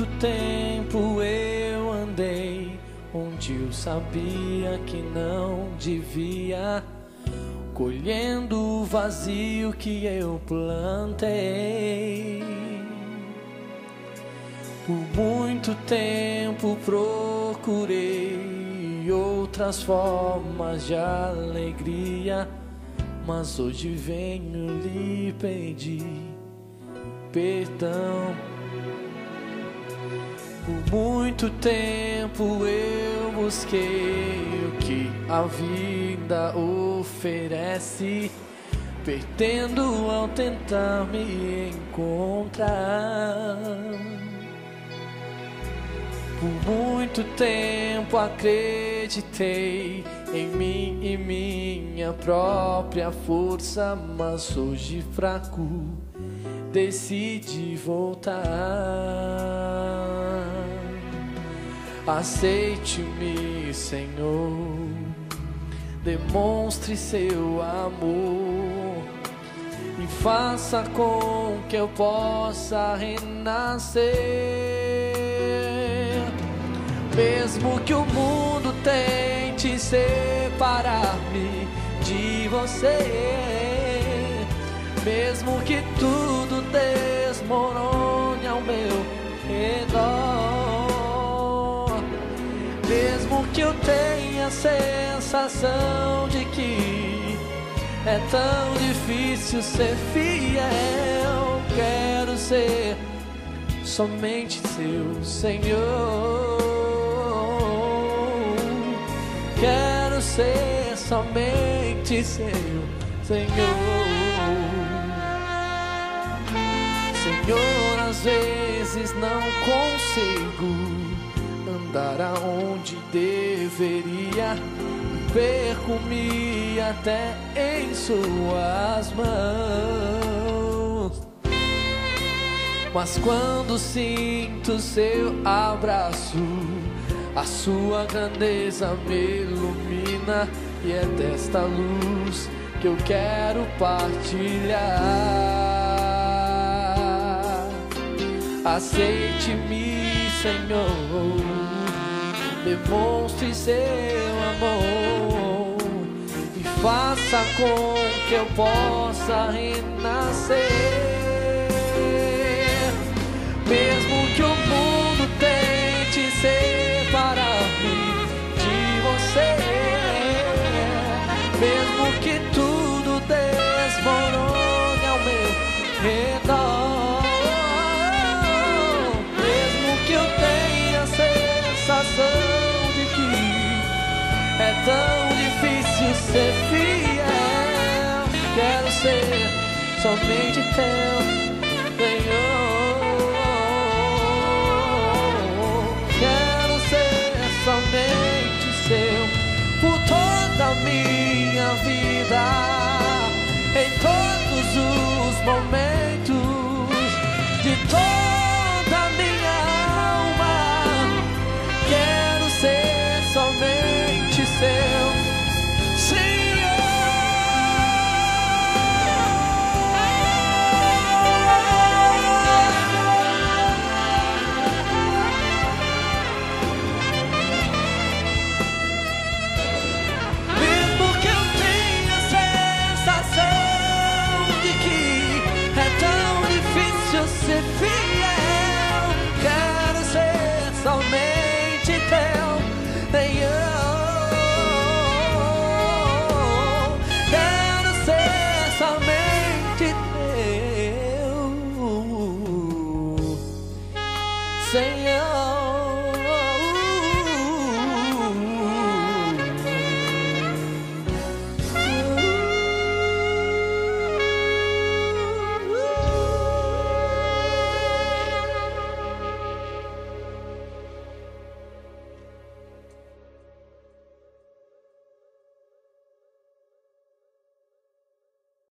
muito tempo eu andei onde eu sabia que não devia, colhendo o vazio que eu plantei. Por muito tempo procurei outras formas de alegria, mas hoje venho lhe pedir perdão. Por muito tempo eu busquei o que a vida oferece, perdendo ao tentar me encontrar. Por muito tempo acreditei em mim e minha própria força, mas hoje fraco decidi voltar. Aceite-me, Senhor, demonstre seu amor e faça com que eu possa renascer. Mesmo que o mundo tente separar-me de você, mesmo que tudo desmorone ao meu redor, mesmo que eu tenha a sensação de que é tão difícil ser fiel, quero ser somente seu Senhor. Quero ser somente seu Senhor. Senhor, às vezes não consigo andar aonde deveria, perco-me até em suas mãos. Mas quando sinto seu abraço, a sua grandeza me ilumina, e é desta luz que eu quero partilhar. Aceite-me, Senhor, demonstre seu amor e faça com que eu possa renascer. Mesmo que o mundo tente separar-me de você, mesmo que tudo desmorone ao meu redor, mesmo que eu tenha a sensação de que é tão difícil ser fiel, quero ser somente teu Senhor.